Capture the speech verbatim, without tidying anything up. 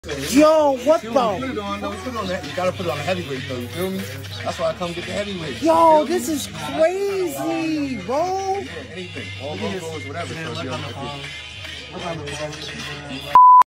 Yo, what the? Put it on, no, put it on that. You gotta put it on a heavyweight though, you feel me? That's why I come get the heavyweight. Yo, this is crazy, bro. Yeah, anything. All logos, whatever. So, yo,